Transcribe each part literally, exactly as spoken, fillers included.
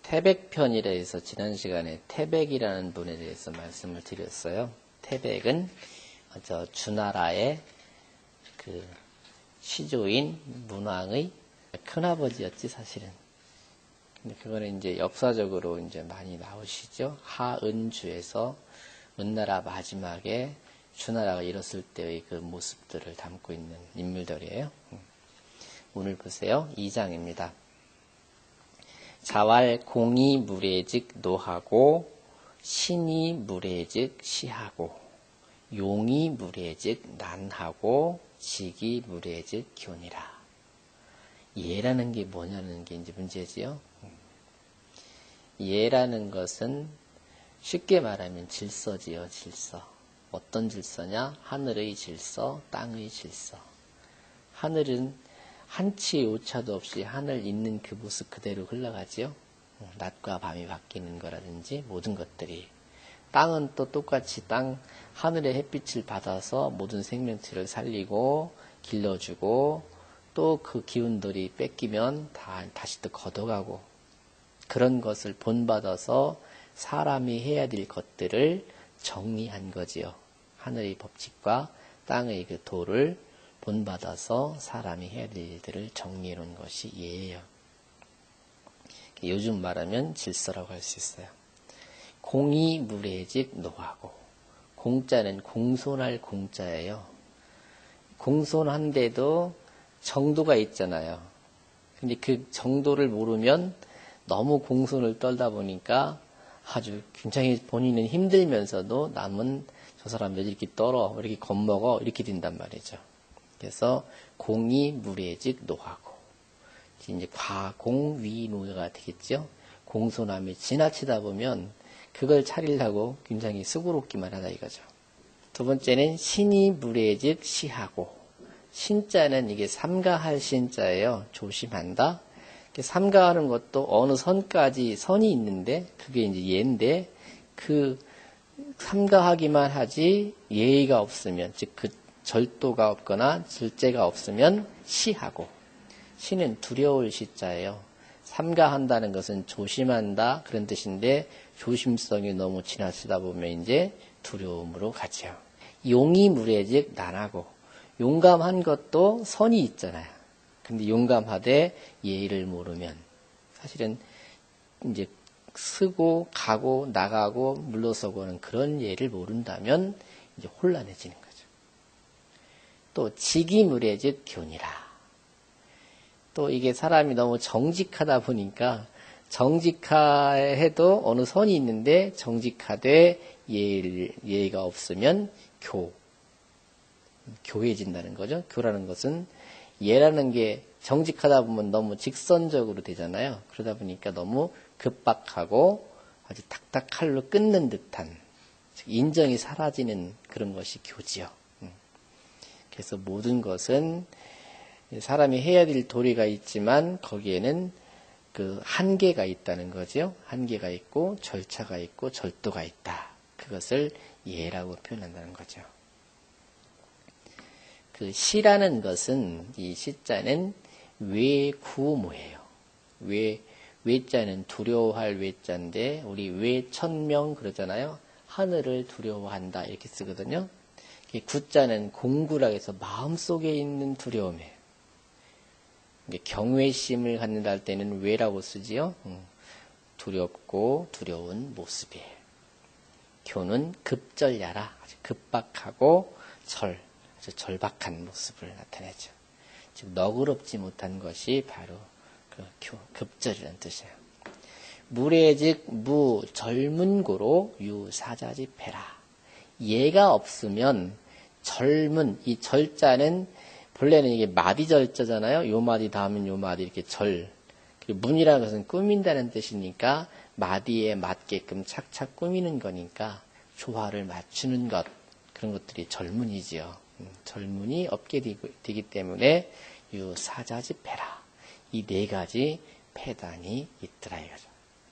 태백편이라 해서 지난 시간에 태백이라는 분에 대해서 말씀을 드렸어요. 태백은 저 주나라의 그 시조인 문왕의 큰아버지였지 사실은. 근데 그거는 이제 역사적으로 이제 많이 나오시죠. 하은주에서 은나라 마지막에 주나라가 일었을 때의 그 모습들을 담고 있는 인물들이에요. 오늘 보세요. 이 장입니다. 자왈 공이 무례직 노하고 신이 무례직 시하고 용이 무례직 난하고 직이 무례직 교니라. 예라는 게 뭐냐는 게 이제 문제지요. 예라는 것은 쉽게 말하면 질서지요. 질서. 어떤 질서냐? 하늘의 질서, 땅의 질서. 하늘은 한치 오차도 없이 하늘 있는 그 모습 그대로 흘러가지요. 낮과 밤이 바뀌는 거라든지 모든 것들이. 땅은 또 똑같이 땅 하늘의 햇빛을 받아서 모든 생명체를 살리고 길러주고 또 그 기운들이 뺏기면 다 다시 또 걷어가고 그런 것을 본받아서 사람이 해야 될 것들을 정리한 거지요. 하늘의 법칙과 땅의 그 도를 본받아서 사람이 해야 될 일들을 정리해 놓은 것이 예예요. 요즘 말하면 질서라고 할 수 있어요. 공이 무례직 노하고 공자는 공손할 공자예요. 공손한데도 정도가 있잖아요. 근데 그 정도를 모르면 너무 공손을 떨다 보니까 아주 굉장히 본인은 힘들면서도 남은 저 사람 왜 이렇게 떨어, 왜 이렇게 겁먹어 이렇게 된단 말이죠. 그래서 공이 무례직 노하고 이제 과공위노가 되겠죠. 공손함이 지나치다 보면 그걸 차리려고 굉장히 수고롭기만 하다 이거죠. 두 번째는 신이 무례직 시하고 신자는 이게 삼가할 신자예요. 조심한다. 삼가하는 것도 어느 선까지 선이 있는데 그게 이제 예인데 그 삼가하기만 하지 예의가 없으면 즉 그 절도가 없거나 절제가 없으면 시하고 시는 두려울 시자예요. 삼가한다는 것은 조심한다 그런 뜻인데 조심성이 너무 지나치다 보면 이제 두려움으로 가죠. 용이 무례직 난하고 용감한 것도 선이 있잖아요. 근데 용감하되 예의를 모르면 사실은 이제 쓰고 가고 나가고 물러서고 하는 그런 예를 모른다면 이제 혼란해지는 거죠. 또 직이 무례직 교니라. 또 이게 사람이 너무 정직하다 보니까 정직해도 어느 선이 있는데 정직하되 예의를, 예의가 없으면 교. 교해진다는 거죠. 교라는 것은 예라는 게 정직하다 보면 너무 직선적으로 되잖아요. 그러다 보니까 너무 급박하고 아주 탁탁 칼로 끊는 듯한 인정이 사라지는 그런 것이 교지요. 그래서 모든 것은 사람이 해야 될 도리가 있지만 거기에는 그 한계가 있다는 거죠. 한계가 있고 절차가 있고 절도가 있다. 그것을 예라고 표현한다는 거죠. 그 시라는 것은 이 시자는 외구모예요. 외 외자는 두려워할 외자인데 우리 외천명 그러잖아요. 하늘을 두려워한다 이렇게 쓰거든요. 구자는 공구라 해서 마음속에 있는 두려움이에요. 경외심을 갖는다 할 때는 외라고 쓰지요. 두렵고 두려운 모습이에요. 교는 급절야라 아주 급박하고 절 아주 절박한 모습을 나타내죠. 즉 너그럽지 못한 것이 바로 그 교, 급절이라는 뜻이에요. 무례직 무 젊은고로 유사자집해라. 예가 없으면 젊은 이 절자는 본래는 이게 마디절자잖아요. 요 마디 다음은 요 마디 이렇게 절. 그리고 문이라는 것은 꾸민다는 뜻이니까 마디에 맞게끔 착착 꾸미는 거니까 조화를 맞추는 것 그런 것들이 젊은이지요. 음, 젊은이 없게 되기 때문에 유사자집해라. 이 네 가지 폐단이 있더라 이거죠.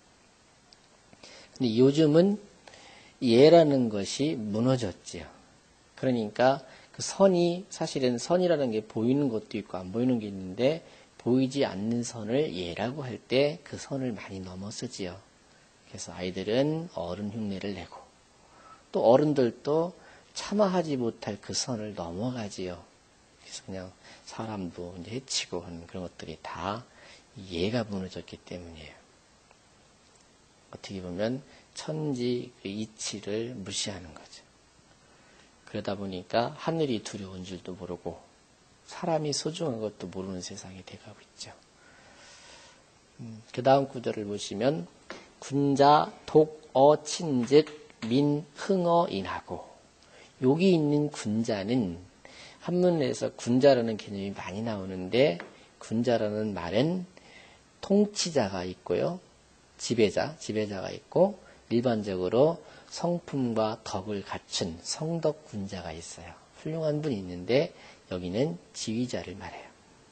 근데 요즘은 예라는 것이 무너졌지요. 그러니까 그 선이 사실은 선이라는 게 보이는 것도 있고 안 보이는 게 있는데 보이지 않는 선을 예라고 할 때 그 선을 많이 넘어 쓰지요. 그래서 아이들은 어른 흉내를 내고 또 어른들도 참아하지 못할 그 선을 넘어가지요. 그래서 그냥 사람도 이제 해치고 하는 그런 것들이 다 예가 무너졌기 때문이에요. 어떻게 보면 천지 그 이치를 무시하는 거죠. 그러다 보니까 하늘이 두려운 줄도 모르고 사람이 소중한 것도 모르는 세상이 돼가고 있죠. 음, 그 다음 구절을 보시면 군자 독어 친즉 민 흥어 인하고, 여기 있는 군자는 한문에서 군자라는 개념이 많이 나오는데, 군자라는 말은 통치자가 있고요, 지배자, 지배자가 있고 일반적으로 성품과 덕을 갖춘 성덕 군자가 있어요. 훌륭한 분이 있는데 여기는 지휘자를 말해요.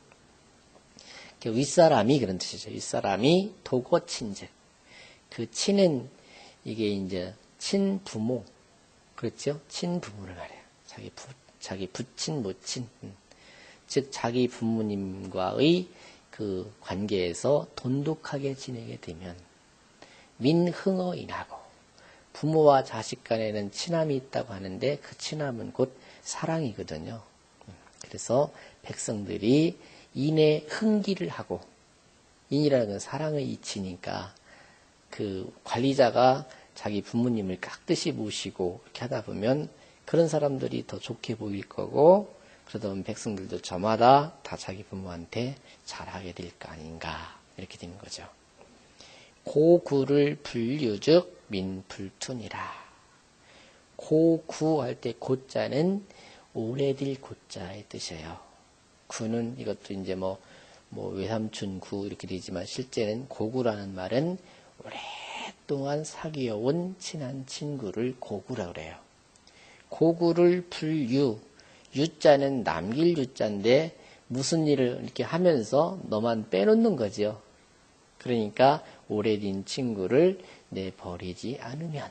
윗사람이 그런 뜻이죠. 윗사람이 도고 친즉. 그 친은 이게 이제 친부모, 그렇죠? 친부모를 말해요. 자기 부, 자기 부친, 모친. 음. 즉 자기 부모님과의 그 관계에서 돈독하게 지내게 되면 민흥어 인하고, 부모와 자식 간에는 친함이 있다고 하는데 그 친함은 곧 사랑이거든요. 그래서 백성들이 인의 흥기를 하고, 인이라는 건 사랑의 이치니까 그 관리자가 자기 부모님을 깍듯이 모시고 이렇게 하다 보면 그런 사람들이 더 좋게 보일 거고, 그러다 보면 백성들도 저마다 다 자기 부모한테 잘하게 될 거 아닌가, 이렇게 되는 거죠. 고구를 불유즉 민불툰이라. 고구 할 때 고자는 오래될 고자의 뜻이에요. 구는 이것도 이제 뭐, 뭐 외삼촌 구 이렇게 되지만 실제는 고구라는 말은 오랫동안 사귀어온 친한 친구를 고구라고 그래요. 고구를 불유, 유자는 남길 유자인데 무슨 일을 이렇게 하면서 너만 빼놓는 거죠. 그러니까 오래된 친구를 내버리지 않으면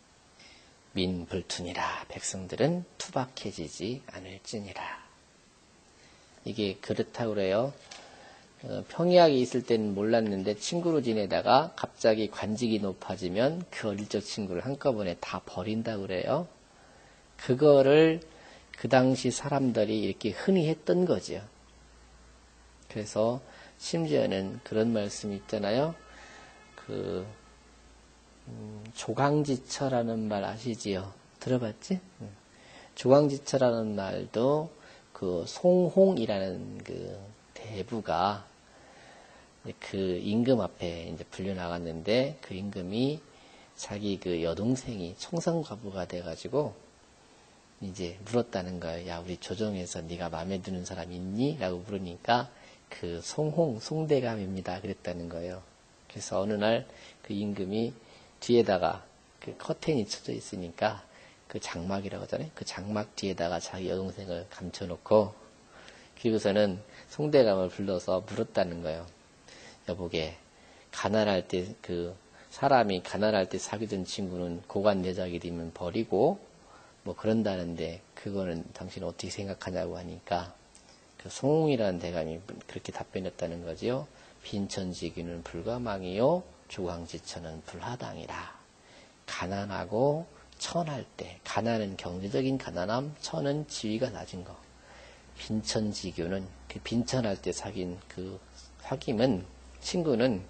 민불툰이라, 백성들은 투박해지지 않을지니라. 이게 그렇다고 그래요. 어, 평이하게 있을 때는 몰랐는데 친구로 지내다가 갑자기 관직이 높아지면 그 어릴 적 친구를 한꺼번에 다 버린다고 그래요. 그거를 그 당시 사람들이 이렇게 흔히 했던 거죠. 그래서 심지어는 그런 말씀이 있잖아요. 그 음, 조강지처라는 말 아시지요? 들어봤지? 응. 조강지처라는 말도 그 송홍이라는 그 대부가 그 임금 앞에 이제 불려 나갔는데, 그 임금이 자기 그 여동생이 청산과부가 돼가지고 이제 물었다는 거예요. 야, 우리 조정에서 네가 마음에 드는 사람 있니? 라고 물으니까 그 송홍, 송대감입니다. 그랬다는 거예요. 그래서 어느 날 그 임금이 뒤에다가 그 커튼이 쳐져 있으니까 그 장막이라고 하잖아요. 그 장막 뒤에다가 자기 여동생을 감춰놓고, 그리고서는 송대감을 불러서 물었다는 거예요. 여보게, 가난할 때 그 사람이 가난할 때 사귀던 친구는 고관내작이 되면 버리고 뭐 그런다는데 그거는 당신 어떻게 생각하냐고 하니까 그 송홍이라는 대감이 그렇게 답변했다는 거지요. 빈천지기는 불가망이요, 조강지처는 불하당이라. 가난하고 천할 때, 가난은 경제적인 가난함, 천은 지위가 낮은 거. 빈천지교는 그 빈천할 때 사귄 그 사귐은, 친구는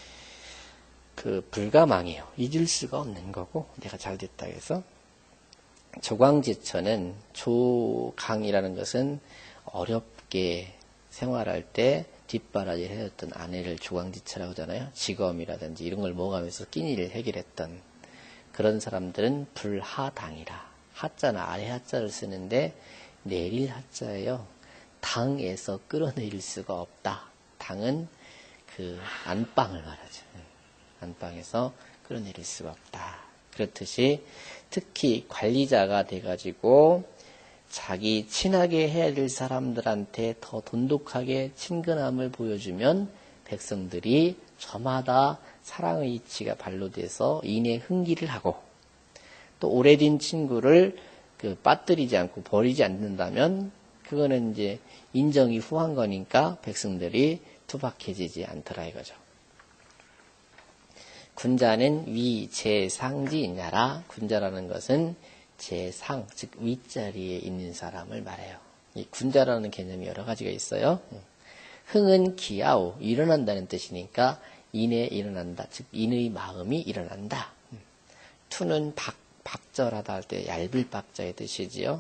그 불가망이에요. 잊을 수가 없는 거고, 내가 잘 됐다 해서. 조강지처는, 조강이라는 것은 어렵게 생활할 때 뒷바라지를 해줬던 아내를 조강지처라고 하잖아요. 직업이라든지 이런 걸 모아가면서 끼니를 해결했던 그런 사람들은 불하당이라. 하자는 아래 하자를 쓰는데 내릴 하자예요. 당에서 끌어내릴 수가 없다. 당은 그 안방을 말하죠. 안방에서 끌어내릴 수가 없다. 그렇듯이 특히 관리자가 돼가지고 자기 친하게 해야 될 사람들한테 더 돈독하게 친근함을 보여주면 백성들이 저마다 사랑의 이치가 발로돼서 인의 흥기를 하고, 또 오래된 친구를 그 빠뜨리지 않고 버리지 않는다면 그거는 이제 인정이 후한 거니까 백성들이 투박해지지 않더라 이거죠. 군자는 위, 제, 상지 있냐라. 군자라는 것은 제상, 즉 윗자리에 있는 사람을 말해요. 이 군자라는 개념이 여러 가지가 있어요. 흥은 기아오, 일어난다는 뜻이니까 인에 일어난다, 즉 인의 마음이 일어난다. 투는 박, 박절하다 할 때 얇을 박자의 뜻이지요.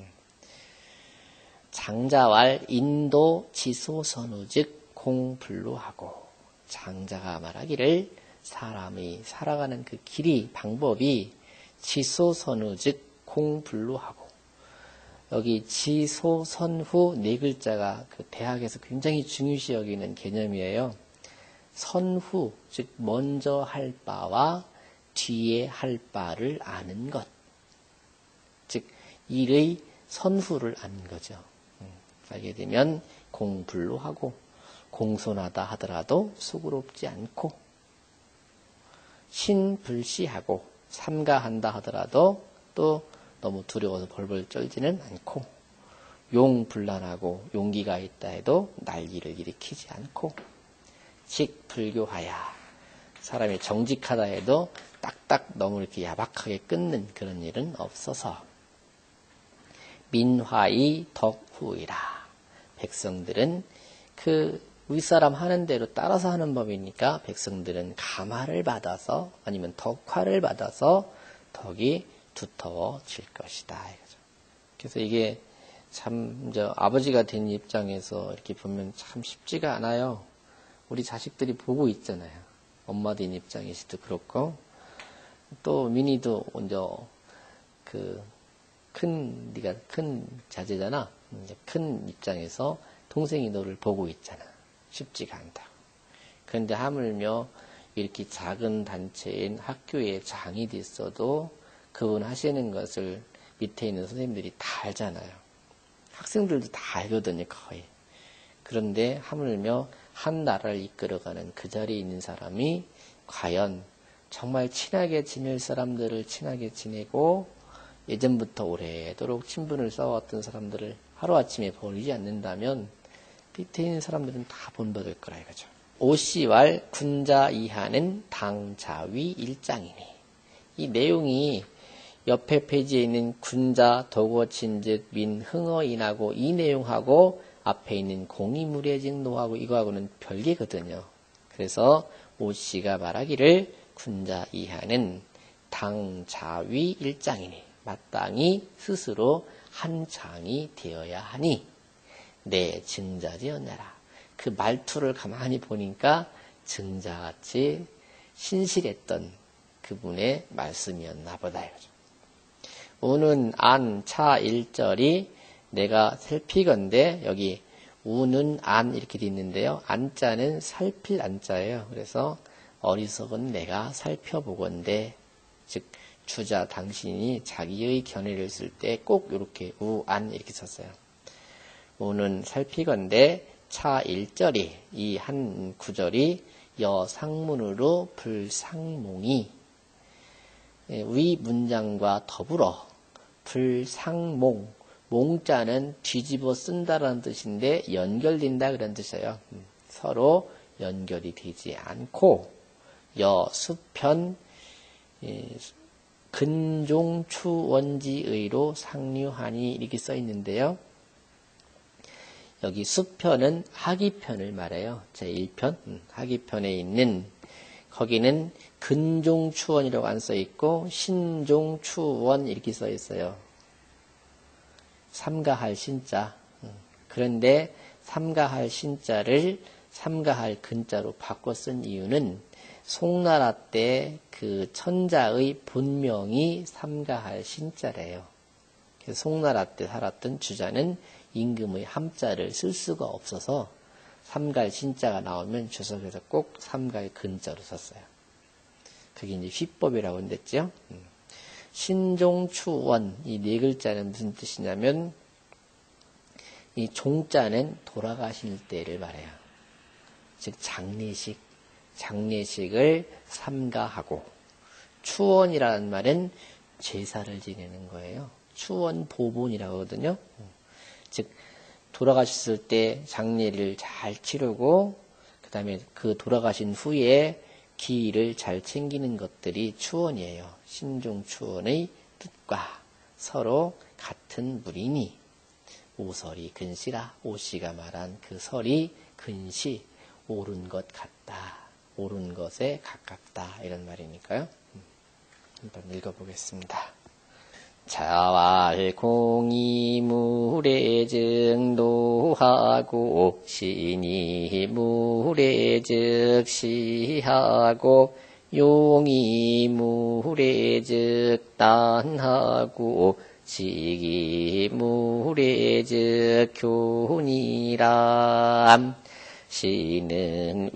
장자왈 인도 지소선우 즉 공불루하고, 장자가 말하기를 사람이 살아가는 그 길이, 방법이 지소선우 즉 공불루하고, 여기 지소선후 네 글자가 그 대학에서 굉장히 중요시 여기는 개념이에요. 선후 즉 먼저 할 바와 뒤에 할 바를 아는 것, 즉 일의 선후를 아는 거죠. 알게 되면 공불루하고, 공손하다 하더라도 수고롭지 않고, 신불시하고, 삼가한다 하더라도 또 너무 두려워서 벌벌 떨지는 않고, 용불란하고, 용기가 있다 해도 난리를 일으키지 않고, 직불교하야, 사람이 정직하다 해도 딱딱 너무 이렇게 야박하게 끊는 그런 일은 없어서, 민화의 덕후이라, 백성들은 그 윗사람 하는 대로 따라서 하는 법이니까 백성들은 감화를 받아서, 아니면 덕화를 받아서 덕이 두터워질 것이다 이거죠. 그래서 이게 참 저 아버지가 된 입장에서 이렇게 보면 참 쉽지가 않아요. 우리 자식들이 보고 있잖아요. 엄마 된 입장에서도 그렇고, 또 민희도 먼저 그 큰, 네가 큰 자제잖아. 이제 큰 입장에서 동생이 너를 보고 있잖아. 쉽지가 않다고. 그런데 하물며 이렇게 작은 단체인 학교에 장이 됐어도 그분 하시는 것을 밑에 있는 선생님들이 다 알잖아요. 학생들도 다 알거든요, 거의. 그런데 하물며 한 나라를 이끌어가는 그 자리에 있는 사람이 과연 정말 친하게 지낼 사람들을 친하게 지내고, 예전부터 오래도록 친분을 쌓아왔던 사람들을 하루아침에 버리지 않는다면 밑에 있는 사람들은 다 본받을 거라 이거죠. 오씨왈 군자 이하는 당자위 일장이니, 이 내용이 옆에 페이지에 있는 군자 도거친즉 민 흥어인하고 이 내용하고 앞에 있는 공이무례직 노하고 이거하고는 별개거든요. 그래서 오씨가 말하기를 군자 이하는 당자위 일장이니, 마땅히 스스로 한 장이 되어야 하니 내 증자지었냐라. 그 말투를 가만히 보니까 증자같이 신실했던 그분의 말씀이었나 보다 이거죠. 우는 안, 차 일절이 내가 살피건대, 여기 우는 안 이렇게 돼 있는데요. 안자는 살필 안자예요. 그래서 어리석은 내가 살펴보건대, 즉 주자 당신이 자기의 견해를 쓸 때 꼭 이렇게 우안 이렇게 썼어요. 우는 살피건대 차 일절이, 이 한 구절이 여상문으로 불상몽이, 위 문장과 더불어 불상몽, 몽자는 뒤집어 쓴다라는 뜻인데 연결된다 그런 뜻이에요. 서로 연결이 되지 않고, 여수편 근종추원지의로 상류하니 이렇게 써 있는데요. 여기 수편은 하기편을 말해요. 제일 편 음, 하기편에 있는, 거기는 근종추원이라고 안 써 있고 신종추원 이렇게 써 있어요. 삼가할 신자. 음, 그런데 삼가할 신자를 삼가할 근자로 바꿔 쓴 이유는 송나라 때 그 천자의 본명이 삼가할 신자래요. 그래서 송나라 때 살았던 주자는 임금의 함자를 쓸 수가 없어서 삼갈 신자가 나오면 주석에서 꼭 삼갈 근자로 썼어요. 그게 이제 휘법이라고 했죠. 신종추원, 이 네 글자는 무슨 뜻이냐면, 이 종자는 돌아가실 때를 말해요. 즉 장례식, 장례식을 삼가하고, 추원이라는 말은 제사를 지내는 거예요. 추원 보본이라고 하거든요. 즉 돌아가셨을 때 장례를 잘 치르고 다음에 그 돌아가신 후에 기일을 잘 챙기는 것들이 추원이에요. 신중추원의 뜻과 서로 같은 물이니 오설이 근시라. 오씨가 말한 그 설이 근시, 옳은 것 같다. 옳은 것에 가깝다. 이런 말이니까요. 한번 읽어보겠습니다. 자왈공이 물에 증노하고 신이 물에 즉시하고 용이 물에 즉단하고 지기 물에 즉교니람. 시는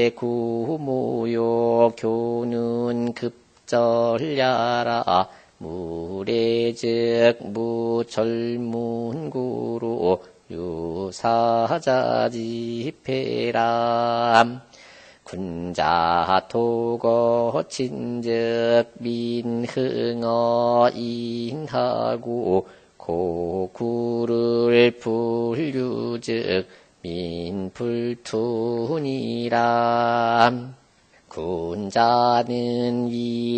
외구모요 교는 급절야라. 물에 즉 무절문구로 유사자지페람. 군자토거 친즉 민흥어 인하고 고구를 불유즉 민불투니람. 군자는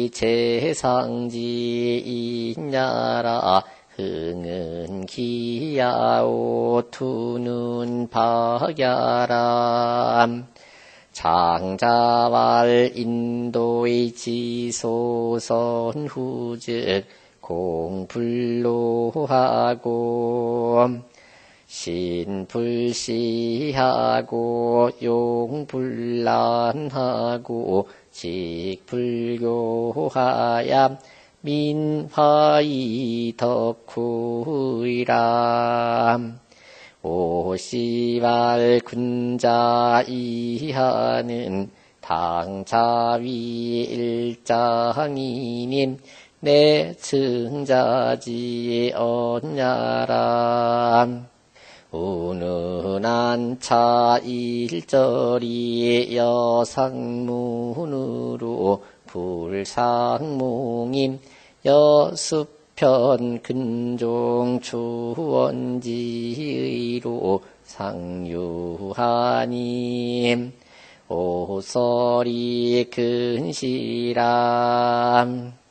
위재상지이냐라. 흥은 기야오 투는 박야람. 장자왈 인도의 지소선 후즉 공불로하고 신불시하고 용불란하고 직불교하야 민화이 덕후이람. 오시발 군자 이하는 당자위 일장이님 내 승자지 언야람. 운운한 차 일절이 여상문으로 불상몽임 여수편 근종 추원지의로 상유하님. 오설이 근시람.